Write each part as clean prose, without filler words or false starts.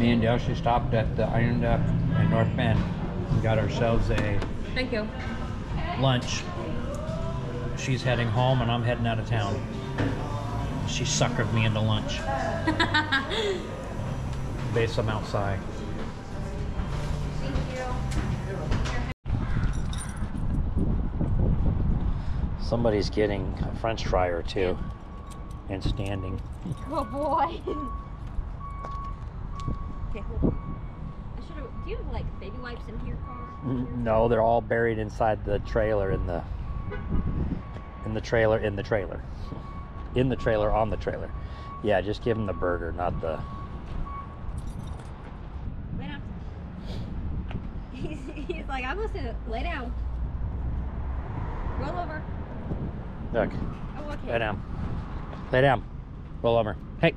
Me and Delcia stopped at the Iron Duck in North Bend. We got ourselves a Thank you. lunch. She's heading home and I'm heading out of town. She suckered me into lunch. Base some outside. Thank you. Somebody's getting a French fry or two and standing. Oh boy. Okay, hold on. I should have. Do you have like baby wipes in your car? No, they're all buried inside the trailer in the trailer on the trailer. Yeah, just give him the burger, not the. Lay down. He's like, I'm listening. Lay down. Roll over. Look. Oh, okay. Lay down. Lay down. Roll over. Hey.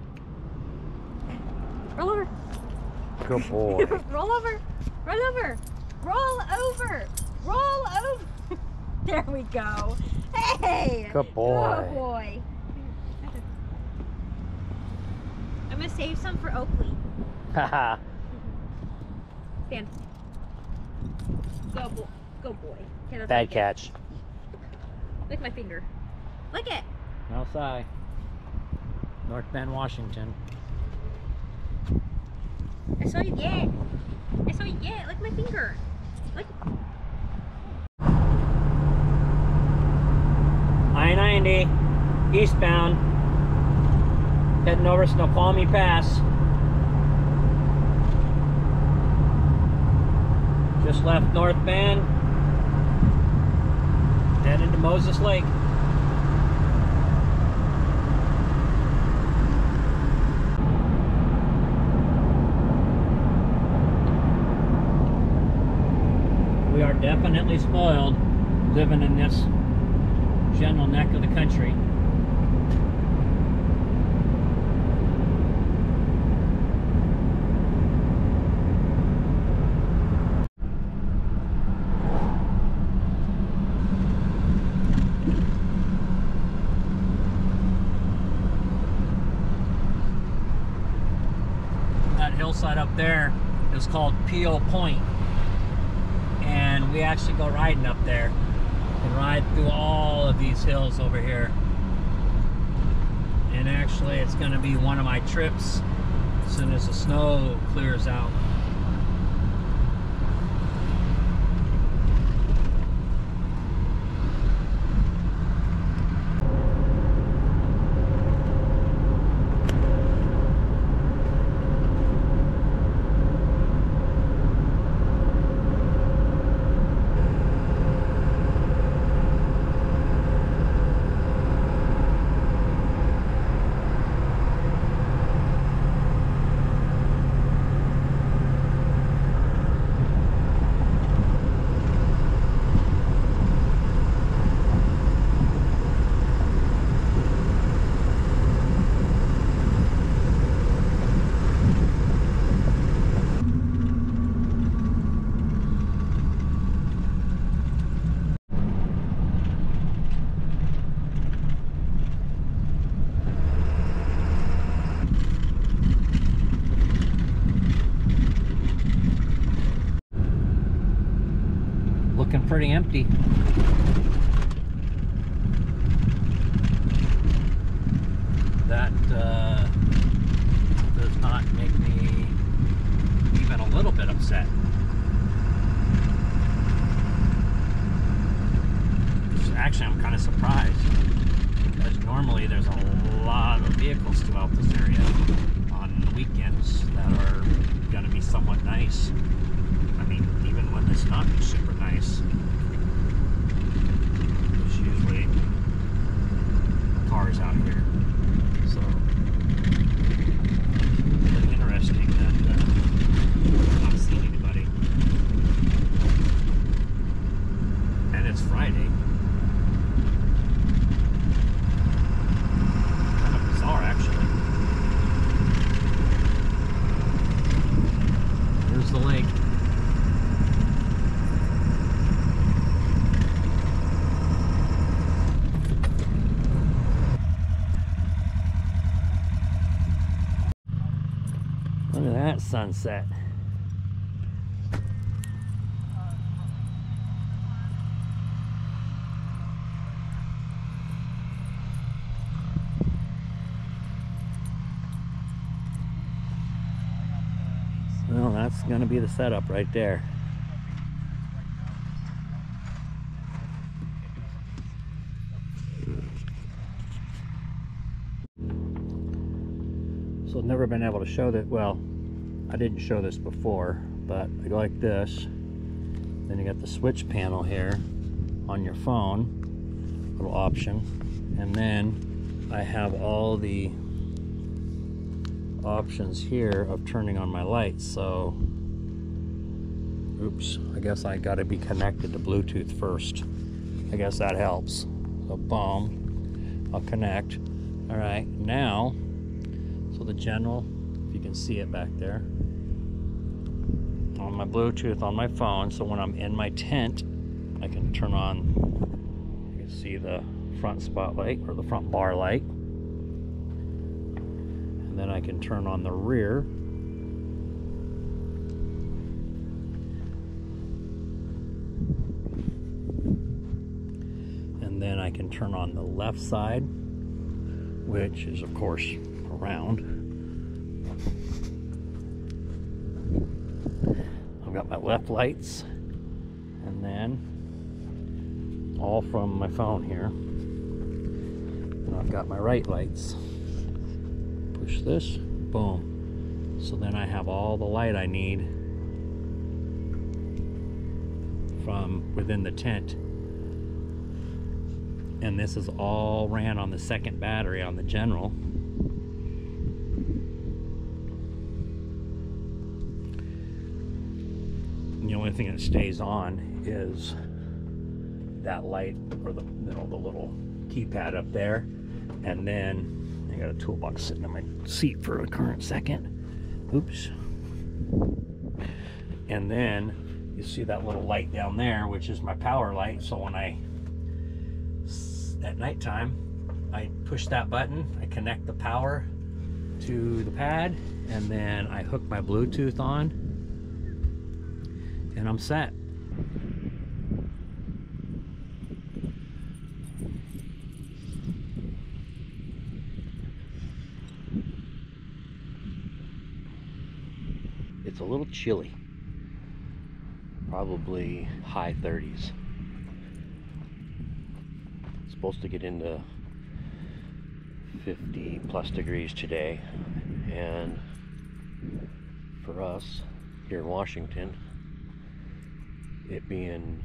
Roll over. Good boy. Roll over. Roll over. Roll over. Roll over. There we go. Hey. Good boy. Good boy. I'm gonna save some for Oakley. Haha. Stand. Go boy. Go boy. Okay, let's Bad lick it. catch. Lick my finger. Lick it. Outside. North Bend, Washington. I saw you get it. I saw you get it. Lick my finger. Lick. I-90 eastbound, heading over Snoqualmie Pass. Just left North Bend, heading to Moses Lake. We are definitely spoiled living in this general neck of the country. That hillside up there is called Peel Point, and we actually go riding up there and ride through all of these hills over here. And actually it's going to be one of my trips as soon as the snow clears out. Looking pretty empty. That does not make me even a little bit upset. Actually, I'm kind of surprised because normally there's a lot of vehicles throughout this area on weekends that are going to be somewhat nice. I mean, even when it's not super nice, there's usually cars out here. So, pretty interesting that I'm not seeing anybody. And it's Friday. Kind of bizarre, actually. Here's the lake. Look at that sunset. Well, that's going to be the setup right there. So I've never been able to show that. Well, I didn't show this before, but I go like this. Then you got the switch panel here on your phone, little option. And then I have all the options here of turning on my lights. So, oops, I guess I got to be connected to Bluetooth first. I guess that helps. So boom, I'll connect. All right, now, so the general, if you can see it back there, on my Bluetooth on my phone. So when I'm in my tent, I can turn on, you can see the front spotlight or the front bar light. And then I can turn on the rear. And then I can turn on the left side, which is of course around. I've got my left lights, and then all from my phone here. And I've got my right lights. Push this, boom. So then I have all the light I need from within the tent. And this is all ran on the second battery on the general. And the only thing that stays on is that light, or the, you know, the little keypad up there. And then I got a toolbox sitting in my seat for a current second. Oops. And then you see that little light down there, which is my power light. So when at nighttime, I push that button, I connect the power to the pad, and then I hook my Bluetooth on, and I'm set. It's a little chilly, probably high 30s. It's supposed to get into 50 plus degrees today, and for us here in Washington, it being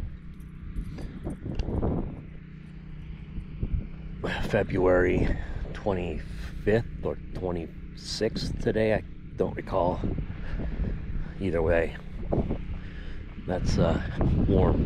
February 25th or 26th today, I don't recall. Either way, that's warm.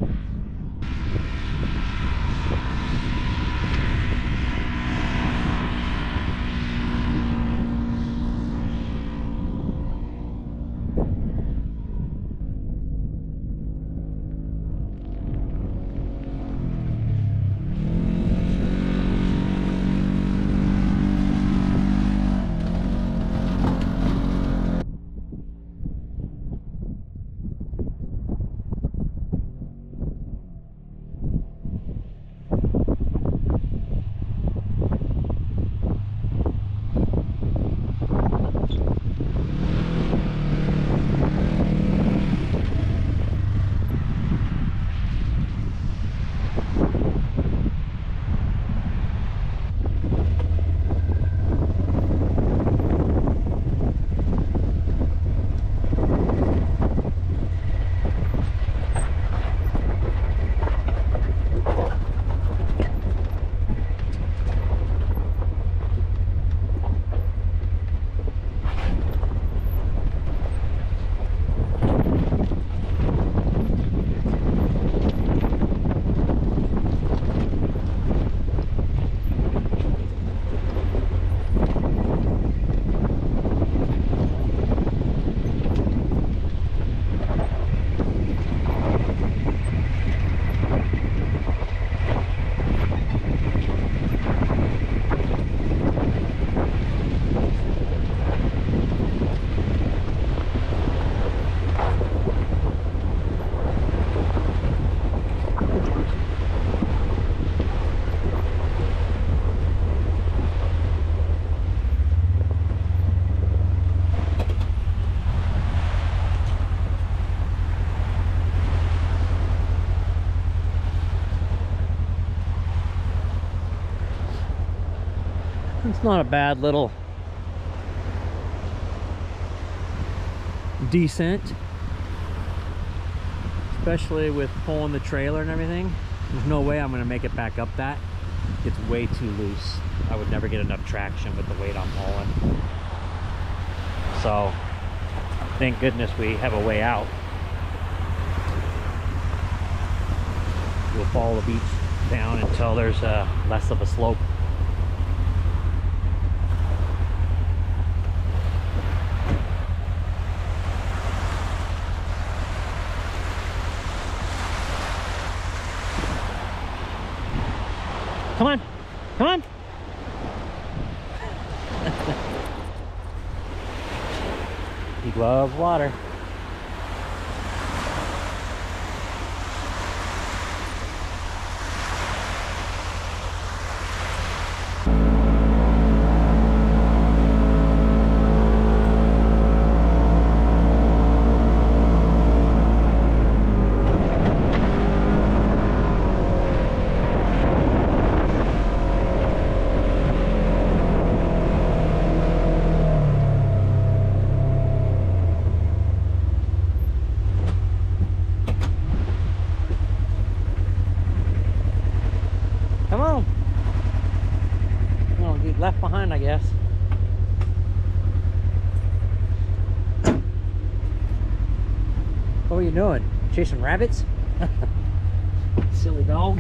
It's not a bad little descent, especially with pulling the trailer and everything. There's no way I'm going to make it back up that. It's way too loose. I would never get enough traction with the weight I'm hauling. So thank goodness we have a way out. We'll follow the beach down until there's less of a slope. Come on, come on. He loves water. Come on. Well, get left behind, I guess. What were you doing? Chasing rabbits? Silly dog.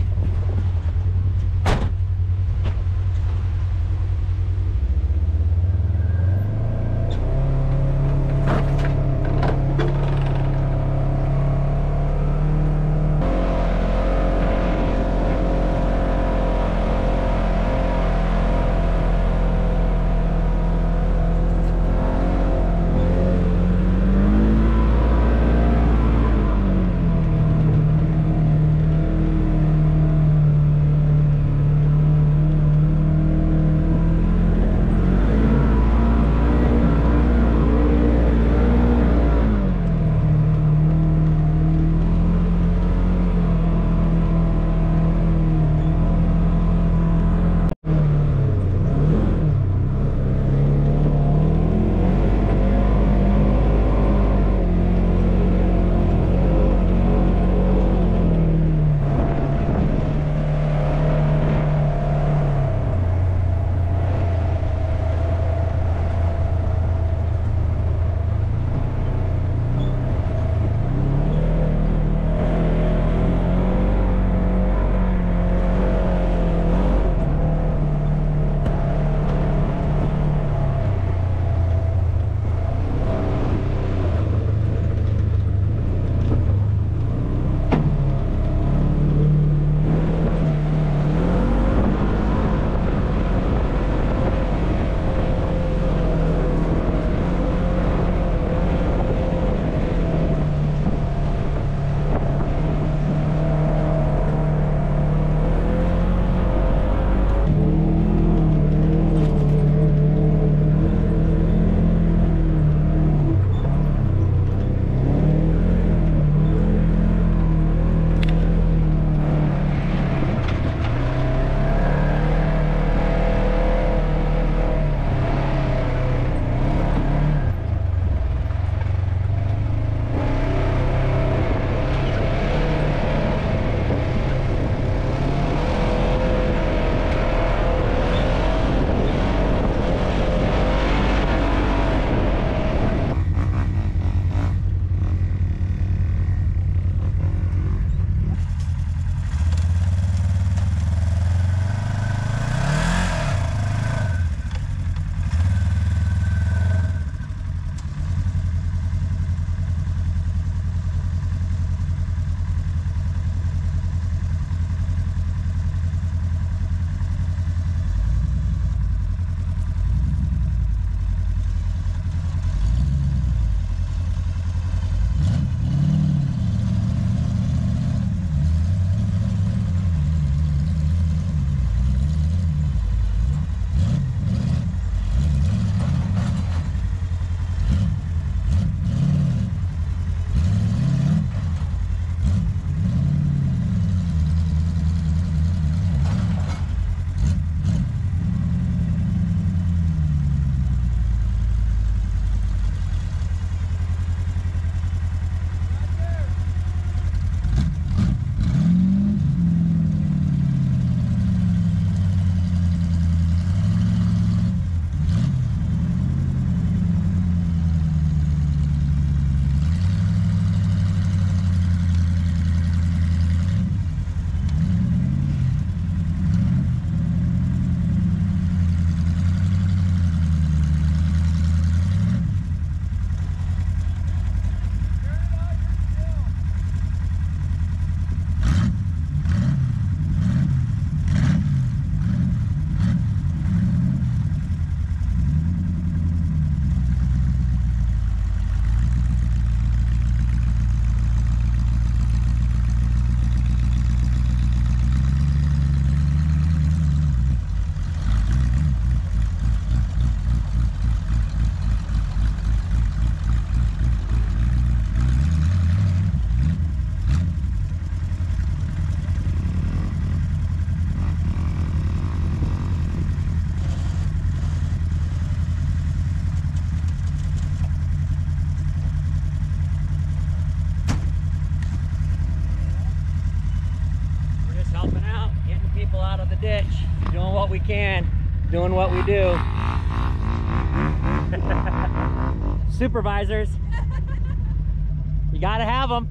Doing what we can, doing what we do. Supervisors, you gotta have them.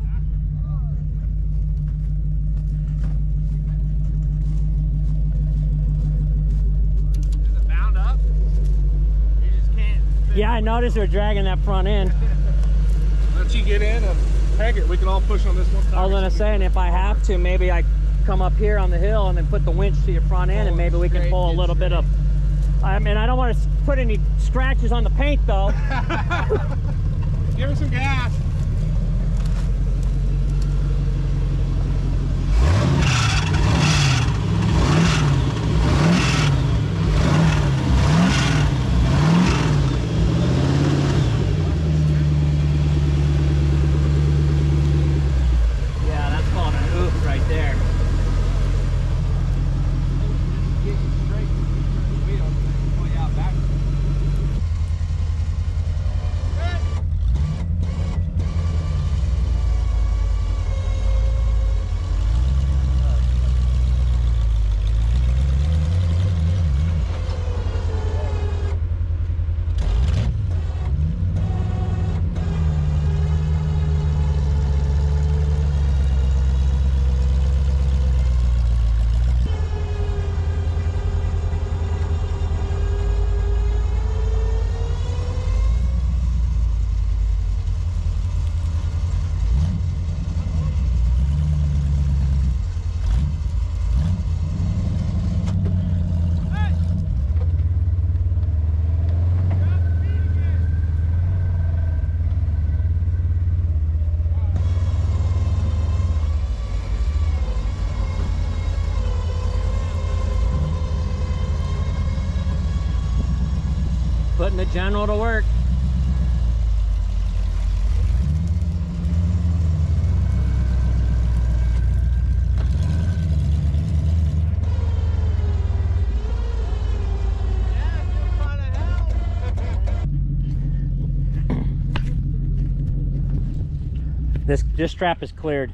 Is it bound up? You just can't. Yeah, I noticed they're dragging that front end. Let you get in and heck it, we can all push on this one. I was gonna say, and if I have to, maybe I come up here on the hill and then put the winch to your front end, and maybe we can pull a little bit of. I mean, I don't want to put any scratches on the paint though. Give her some gas. Yeah, that's called an oof right there. Putting the general to work. This strap is cleared.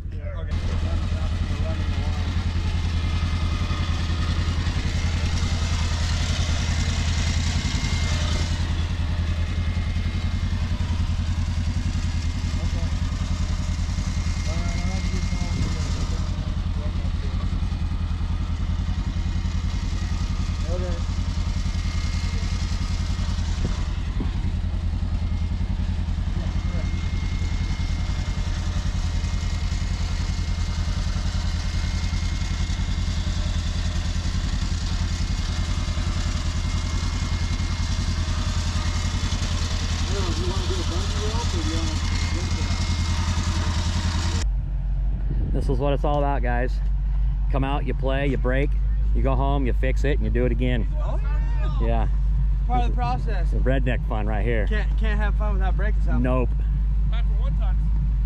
This is what it's all about, guys. Come out, you play, you break, you go home, you fix it, and you do it again. Oh, Yeah. part of the process. The redneck fun right here. Can't have fun without breaking something. Nope. Not for one time.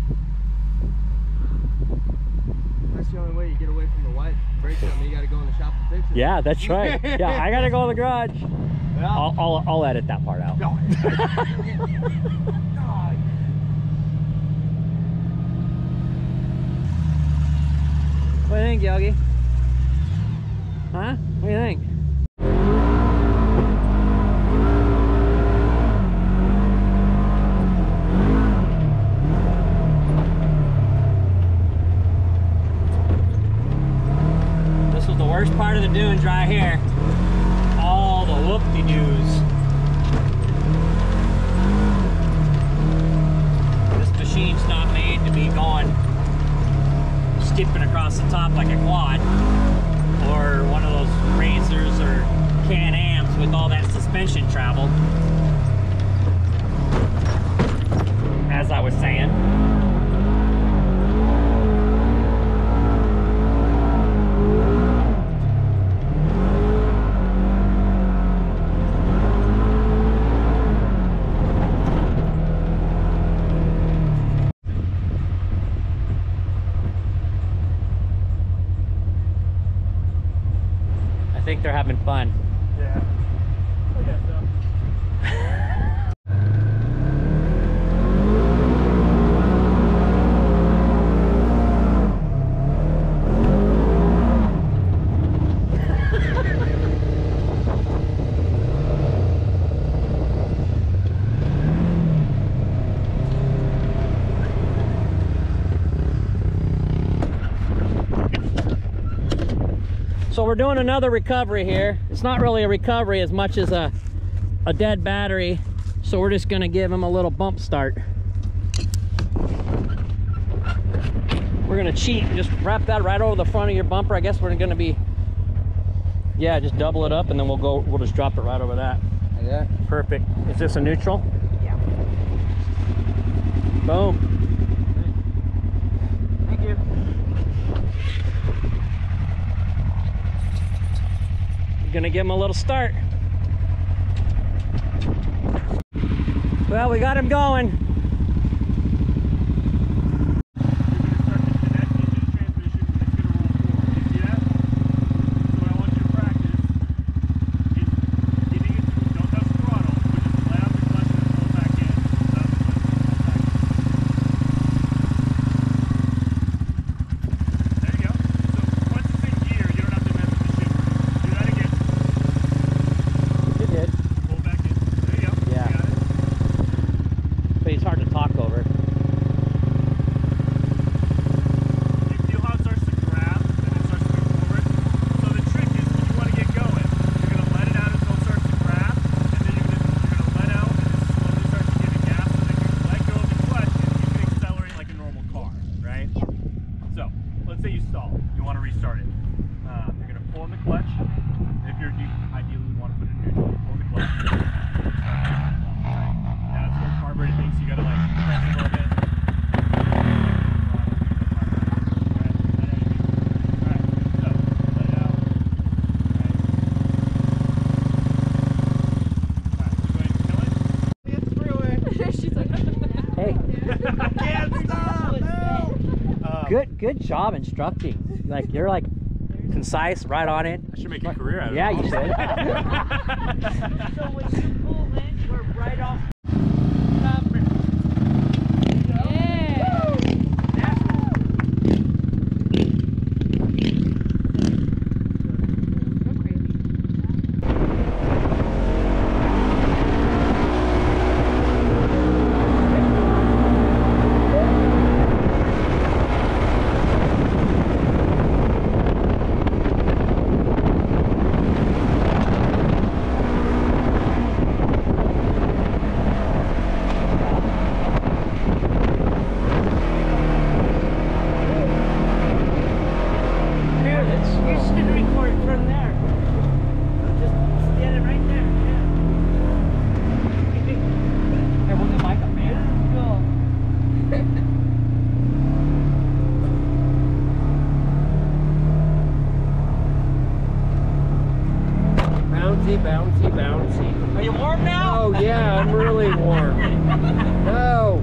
That's the only way you get away from the white. Break something, you gotta go in the shop and fix it. Yeah, that's right. Yeah, I gotta go in the garage. Yeah. I'll edit that part out. No. What do you think, Yogi? Huh? What do you think? This was the worst part of the dunes right here. All the whoop-de-doos. This machine's not made to be going skipping across the top like a quad or one of those Razors or Can-Ams with all that suspension travel, as I was saying. I think they're having fun. Yeah. I guess so. So we're doing another recovery here. It's not really a recovery as much as a dead battery. So we're just gonna give him a little bump start. We're gonna cheat and just wrap that right over the front of your bumper. I guess we're gonna be, yeah, just double it up and then we'll just drop it right over that. Like that? Perfect. Is this a neutral? Yeah. Boom. Thank you. Gonna give him a little start. Well, we got him going. Good job instructing. Like, you're like concise, right on it. I should make a career out of it. Yeah, you should. So when you pull in, we're right off. Bouncy, bouncy. Are you warm now? Oh yeah, I'm really warm. No.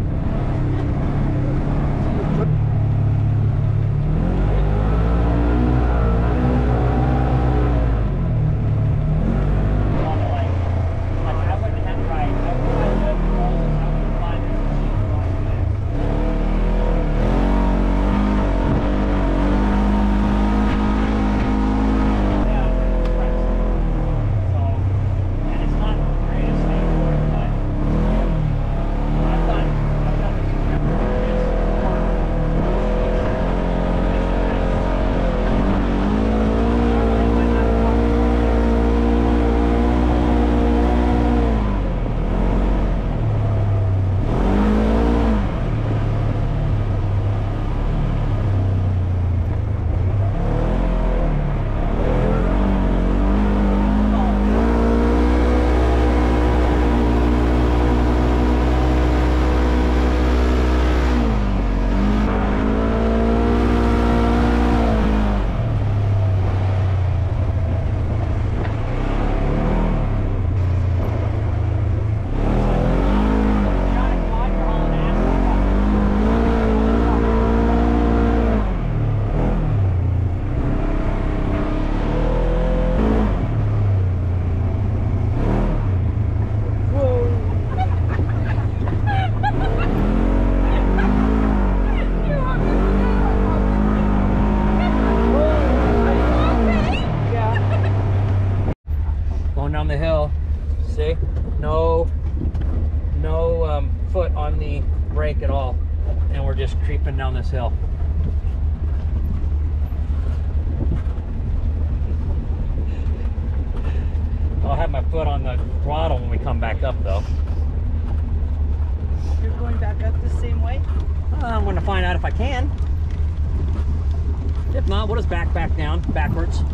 Down the hill, see, no foot on the brake at all, and we're just creeping down this hill. I'll have my foot on the throttle when we come back up, though. You're going back up the same way? I'm going to find out if I can. If not, we'll just back down, backwards.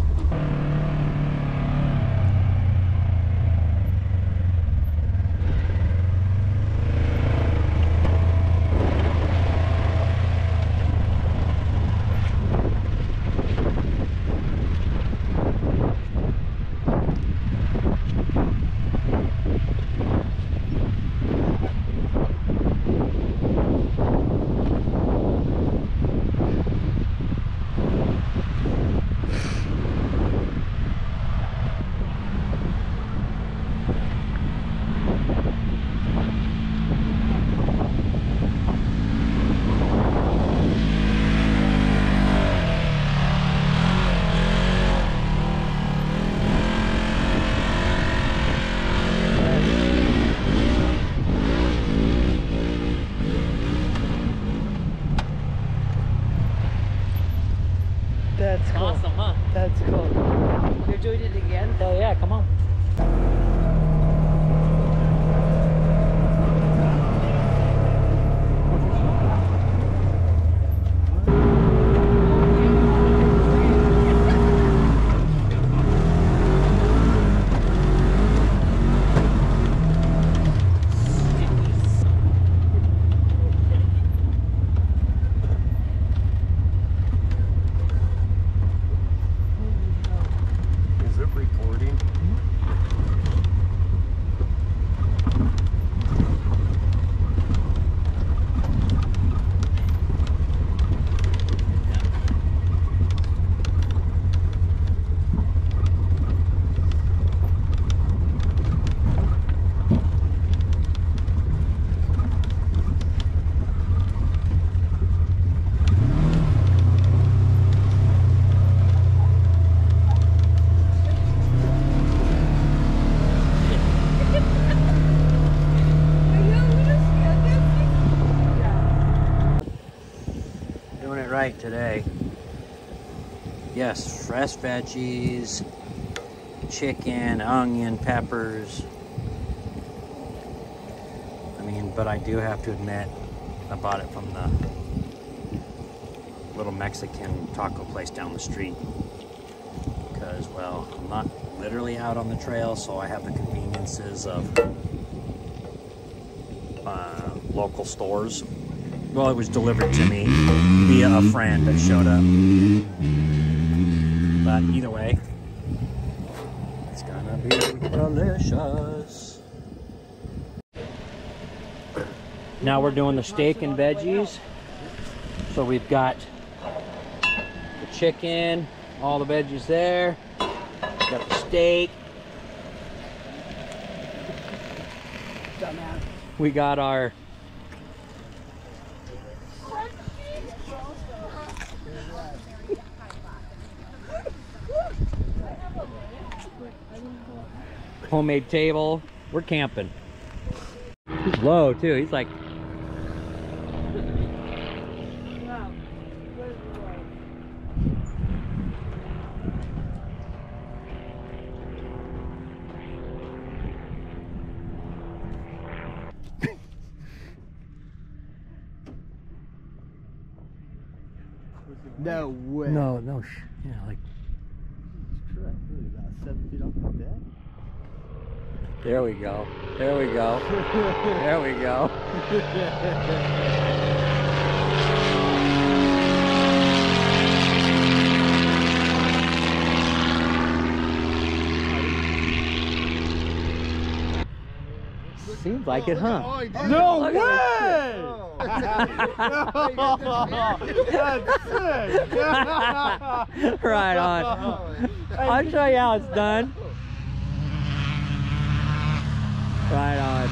That's cool. Awesome, huh? That's cool. You're doing it again? Hell yeah, come on. Is it recording? Doing it right today. Yes, fresh veggies, chicken, onion, peppers. I mean, but I do have to admit, I bought it from the little Mexican taco place down the street. Because, well, I'm not literally out on the trail, so I have the conveniences of local stores. Well, it was delivered to me via a friend that showed up. But either way, it's gonna be delicious. Now we're doing the steak and veggies. So we've got the chicken, all the veggies there. Got the steak. We got our homemade table. We're camping. He's low too. He's like No way. no, yeah, like Correct. Really, about 7 feet off the deck. there we go. There we go. There we go. Seems like it, huh? No Look way! That's sick! Right on. I'll show you how it's done. Right on.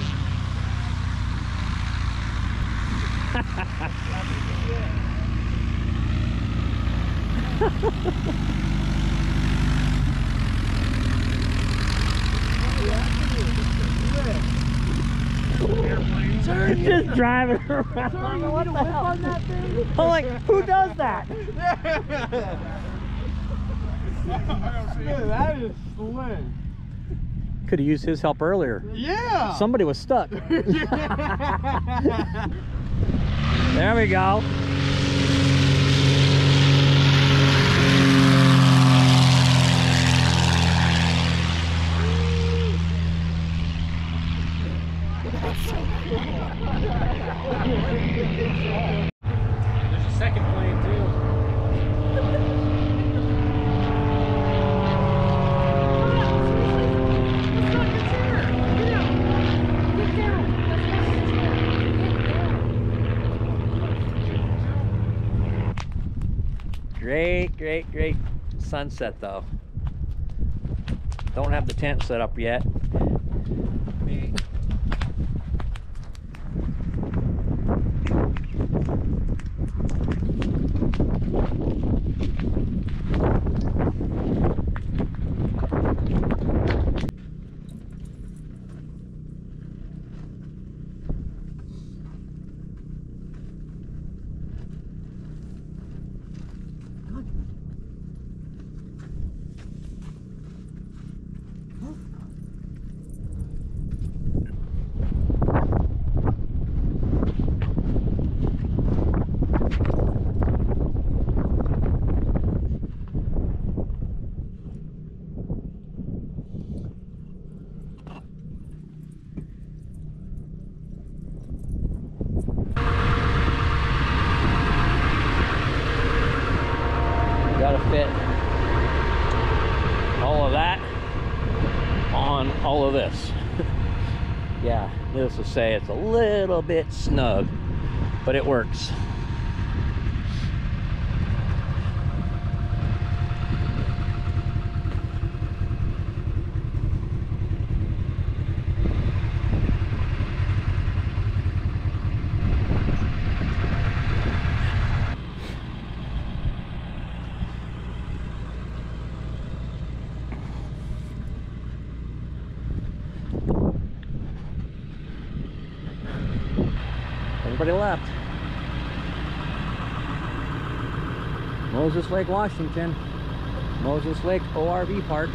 Just driving around. What the hell? I'm like, who does that? Dude, that is slim. Could have used his help earlier. Yeah. Somebody was stuck. There we go. There's a second plane too. Great sunset though. Don't have the tent set up yet. Gotta fit all of that on all of this. Yeah, needless to say, it's a little bit snug, but it works. Everybody left. Moses Lake, Washington. Moses Lake ORV Park.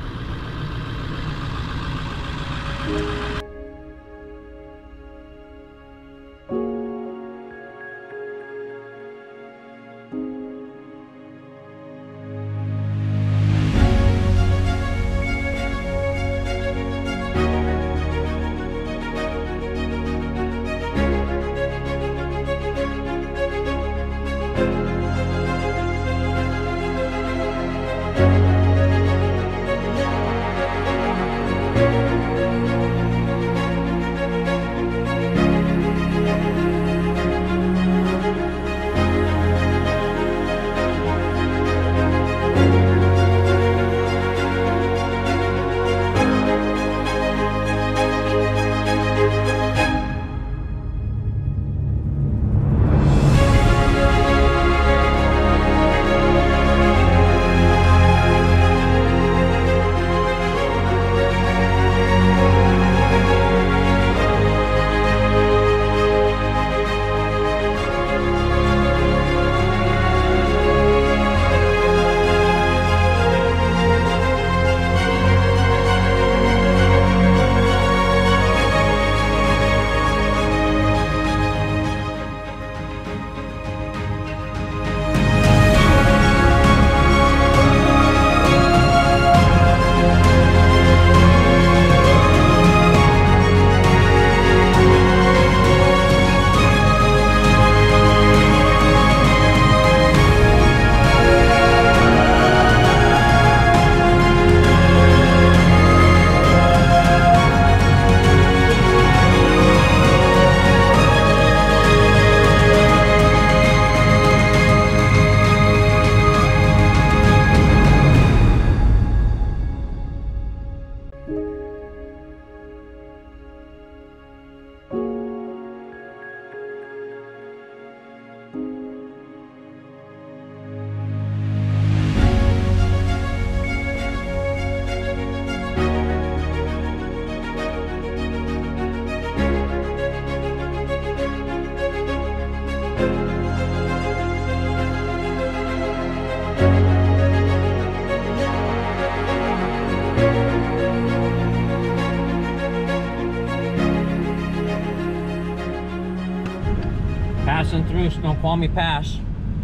through Snoqualmie Pass.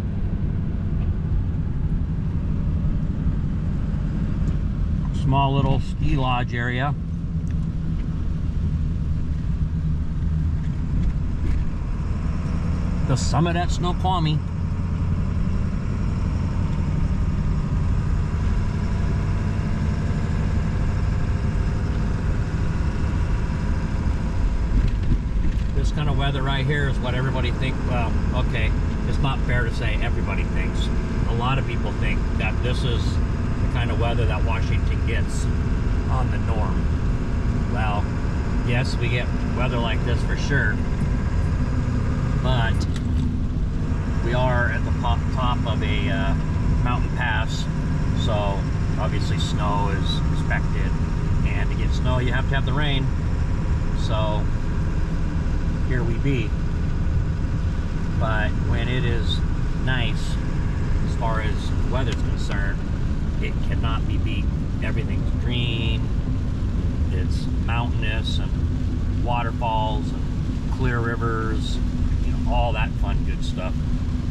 Small little ski lodge area. The summit at Snoqualmie. This kind of weather right here is what everybody thinks. Well, okay, it's not fair to say everybody thinks. A lot of people think that this is the kind of weather that Washington gets on the norm. Well, yes, we get weather like this for sure, but we are at the top of a mountain pass, so obviously snow is expected, and to get snow you have to have the rain. So here we be. But when it is nice, as far as weather's concerned, it cannot be beat. Everything's green, it's mountainous, and waterfalls, and clear rivers, you know, all that fun good stuff.